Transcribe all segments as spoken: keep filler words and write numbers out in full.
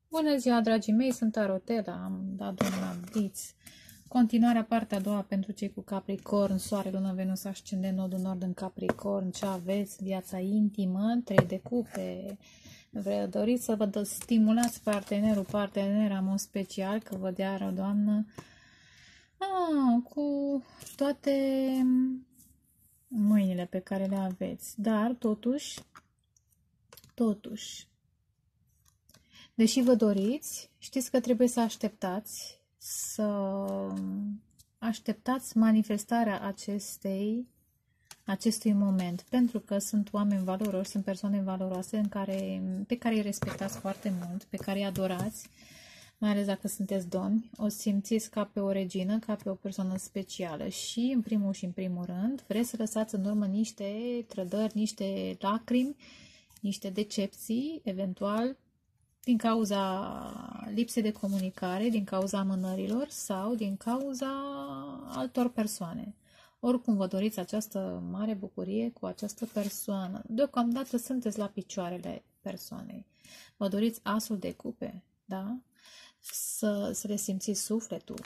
Bună ziua, dragii mei, sunt Arotela, am dat doamna Blitz. Continuarea, partea a doua pentru cei cu Capricorn, Soare, Lună, Venus, Ascendent, Nodul Nord în Capricorn. Ce aveți? Viața intimă, trei de cupe. Vreau doriți să vă stimulați partenerul, partenera în mod special, că vă dea o doamnă ah, cu toate mâinile pe care le aveți. Dar, totuși, totuși, deși vă doriți, știți că trebuie să așteptați, să așteptați manifestarea acestei, acestui moment, pentru că sunt oameni valoroși, sunt persoane valoroase în care, pe care îi respectați foarte mult, pe care îi adorați, mai ales dacă sunteți domni, o simțiți ca pe o regină, ca pe o persoană specială și, în primul și în primul rând, vreți să lăsați în urmă niște trădări, niște lacrimi, niște decepții, eventual, din cauza lipsei de comunicare, din cauza amânărilor sau din cauza altor persoane. Oricum vă doriți această mare bucurie cu această persoană. Deocamdată sunteți la picioarele persoanei. Vă doriți asul de cupe, da? Să, să le simțiți sufletul.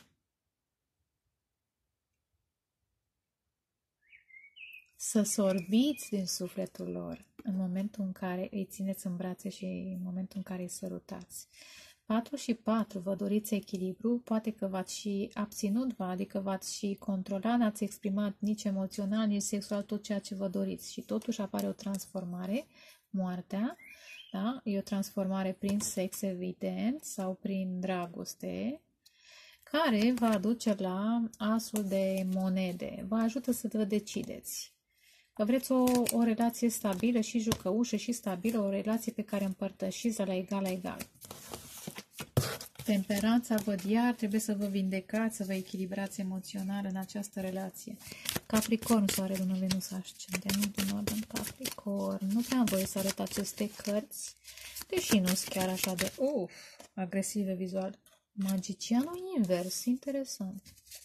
Să sorbiți din sufletul lor în momentul în care îi țineți în brațe și în momentul în care îi sărutați. patru și patru, vă doriți echilibru, poate că v-ați și abținut, adică v-ați și controlat, n-ați exprimat nici emoțional, nici sexual tot ceea ce vă doriți și totuși apare o transformare, moartea, da? E o transformare prin sex, evident, sau prin dragoste, care vă aduce la asul de monede, vă ajută să vă decideți. Că vreți o, o relație stabilă și jucăușă și stabilă, o relație pe care împărtășiți de la egal la egal. Temperanța, văd iar, trebuie să vă vindecați, să vă echilibrați emoțional în această relație. Capricorn, Soare, Lună, Venus, Ascendent, din Nord în Capricorn. Nu prea am voie să arăt aceste cărți, deși nu sunt chiar așa de uf, agresive vizual. Magicianul invers, interesant.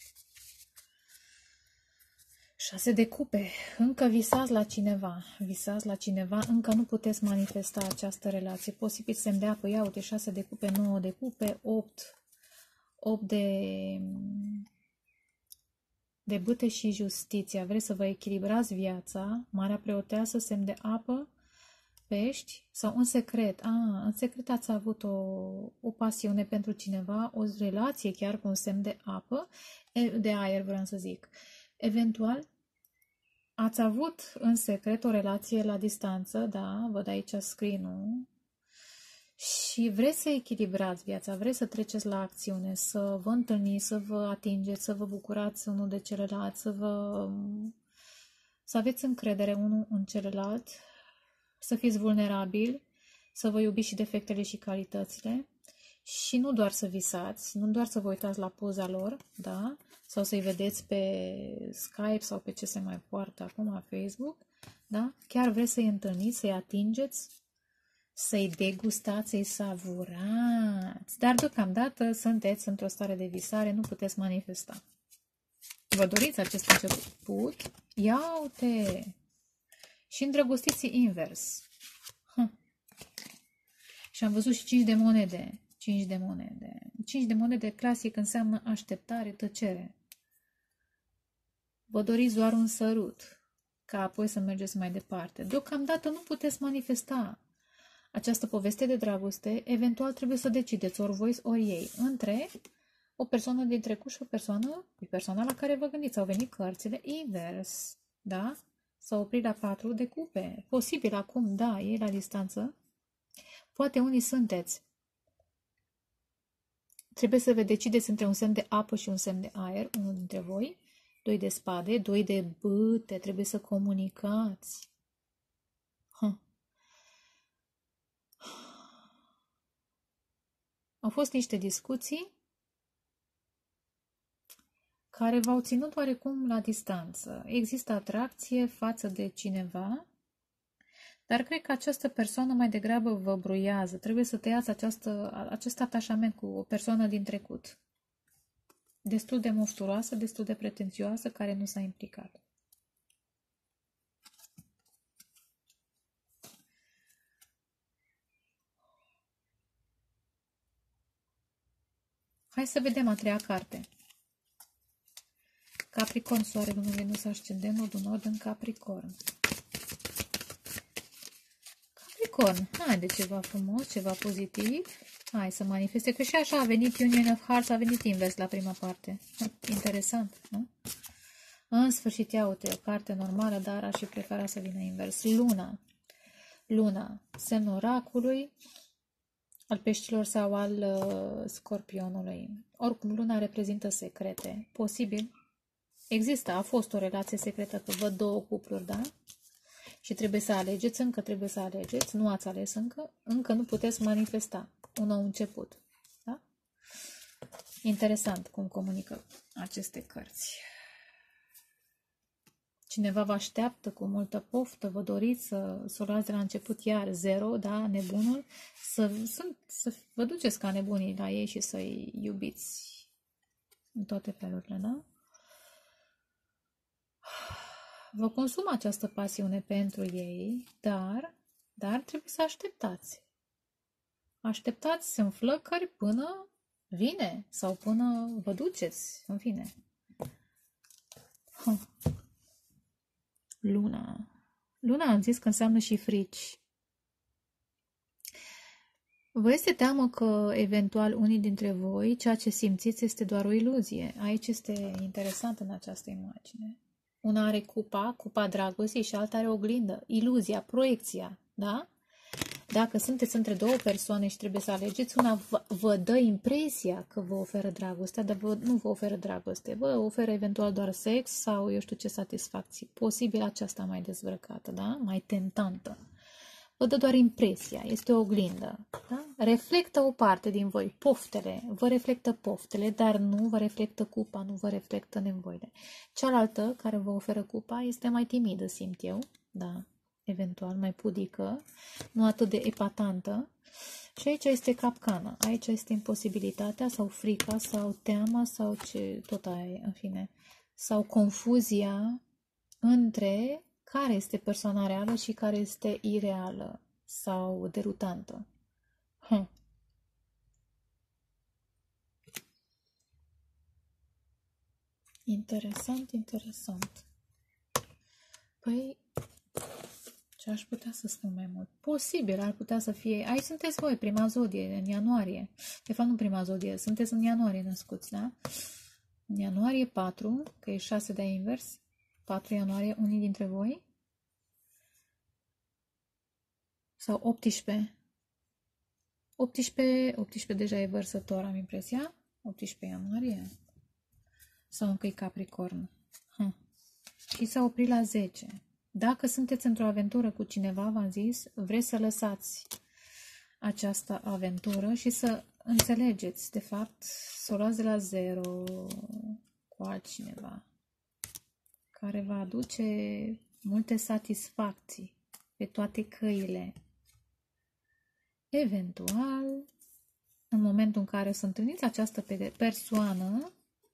șase de cupe. Încă visați la cineva. Visați la cineva. Încă nu puteți manifesta această relație. Posibil semn de apă. Ia uite, șase de cupe, nouă de cupe, opt. opt de, de bâte și justiția. Vreți să vă echilibrați viața. Marea preoteasă, semn de apă, pești. Sau în secret. Ah, în secret ați avut o, o pasiune pentru cineva. O relație chiar cu un semn de apă. De aer, vreau să zic. Eventual, ați avut în secret o relație la distanță, da, văd aici screen-ul, și vreți să echilibrați viața, vreți să treceți la acțiune, să vă întâlniți, să vă atingeți, să vă bucurați unul de celălalt, să vă să aveți încredere unul în celălalt, să fiți vulnerabili, să vă iubiți și defectele și calitățile. Și nu doar să visați, nu doar să vă uitați la poza lor, da? Sau să-i vedeți pe Skype sau pe ce se mai poartă acum, Facebook, da? Chiar vreți să-i întâlniți, să-i atingeți, să-i degustați, să-i savurați. Dar deocamdată sunteți într-o stare de visare, nu puteți manifesta. Vă doriți acest început? Ia-te! Și îndrăgostiți invers. Hm. Și am văzut și cinci de monede. cinci de monede. cinci de monede clasic înseamnă așteptare, tăcere. Vă doriți doar un sărut, ca apoi să mergeți mai departe. Deocamdată nu puteți manifesta această poveste de dragoste, eventual trebuie să decideți ori voi, ori ei, între o persoană din trecut și o persoană, persoana la care vă gândiți. Au venit cărțile invers, da? S-au oprit la patru de cupe. Posibil acum, da, e la distanță. Poate unii sunteți. Trebuie să vă decideți între un semn de apă și un semn de aer, unul dintre voi, doi de spade, doi de bâte, trebuie să comunicați. Huh. Au fost niște discuții care v-au ținut oarecum la distanță. Există atracție față de cineva, dar cred că această persoană mai degrabă vă bruiază. Trebuie să tăiați această, acest atașament cu o persoană din trecut. Destul de monstruoasă, destul de pretențioasă, care nu s-a implicat. Hai să vedem a treia carte. Capricorn, Soare, Lună, Venus, Ascendent, Nodul Nord în Capricorn. Capricorn, haide ceva frumos, ceva pozitiv. Hai să manifeste, că și așa a venit Union of Hearts, a venit invers la prima parte. Interesant, nu? În sfârșit, ia uite, o carte normală, dar aș fi prefera să vină invers. Luna. Luna, semnul oracului, al peștilor sau al uh, scorpionului. Oricum, luna reprezintă secrete. Posibil. Există, a fost o relație secretă, că văd două cupluri, da? Și trebuie să alegeți, încă trebuie să alegeți, nu ați ales încă, încă nu puteți manifesta. Un nou început. Da? Interesant cum comunică aceste cărți. Cineva vă așteaptă cu multă poftă, vă doriți să, să o luați de la început iar zero, da, nebunul, să, să, să vă duceți ca nebunii la ei și să-i iubiți în toate felurile, da? Vă consumă această pasiune pentru ei, dar, dar trebuie să așteptați. Așteptați în flăcări până vine sau până vă duceți, în fine. Huh. Luna. Luna am zis că înseamnă și frici. Vă este teamă că eventual unii dintre voi, ceea ce simțiți este doar o iluzie. Aici este interesant în această imagine. Una are cupa, cupa dragostei și alta are oglindă. Iluzia, proiecția, da? Dacă sunteți între două persoane și trebuie să alegeți, una vă dă impresia că vă oferă dragoste, dar vă, nu vă oferă dragoste. Vă oferă eventual doar sex sau eu știu ce satisfacție. Posibil aceasta mai dezbrăcată, da? Mai tentantă. Vă dă doar impresia, este o oglindă. Da? Reflectă o parte din voi, poftele, vă reflectă poftele, dar nu vă reflectă cupa, nu vă reflectă nevoile. Cealaltă, care vă oferă cupa, este mai timidă, simt eu, da, eventual mai pudică, nu atât de epatantă. Și aici este capcana, aici este imposibilitatea sau frica sau teama sau ce, tot aia, în fine, sau confuzia între care este persoana reală și care este ireală sau derutantă. Hm. Interesant, interesant. Păi, ce aș putea să spun mai mult? Posibil, ar putea să fie... Aici sunteți voi, prima zodie, în ianuarie. De fapt, nu prima zodie, sunteți în ianuarie născuți, da? În ianuarie patru, că e șase de invers, patru ianuarie, unii dintre voi? Sau optsprezece? optsprezece, optsprezece deja e vărsător, am impresia. optsprezece ianuarie? Sau încă e Capricorn? Hm. Și s-a oprit la zece. Dacă sunteți într-o aventură cu cineva, v-am zis, vreți să lăsați această aventură și să înțelegeți, de fapt, să o luați de la zero cu altcineva, care va aduce multe satisfacții pe toate căile. Eventual, în momentul în care o să întâlniți această persoană,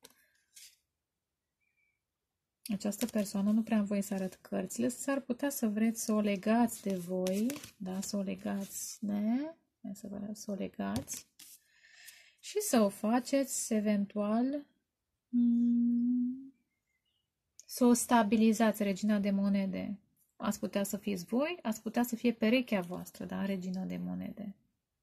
această persoană, nu prea am voie să arăt cărțile, s-ar putea să vreți să o legați de voi, da, să o legați, ne? Să, vă, să o legați și să o faceți, eventual, să o stabilizați, regina de monede. Ați putea să fiți voi, ați putea să fie perechea voastră, da, regina de monede.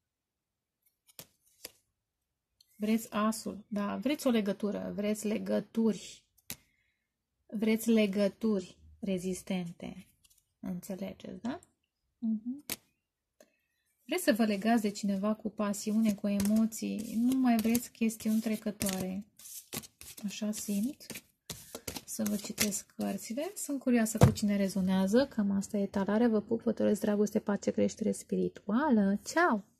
Vreți asul, da, vreți o legătură, vreți legături, vreți legături rezistente, înțelegeți, da? Uh-huh. Vreți să vă legați de cineva cu pasiune, cu emoții, nu mai vreți chestiuni trecătoare. Așa simt. Să vă citesc cărțile. Sunt curioasă cu cine rezonează. Cam asta e etalarea. Vă pup, vă doresc dragoste, pace, creștere spirituală. Ceau!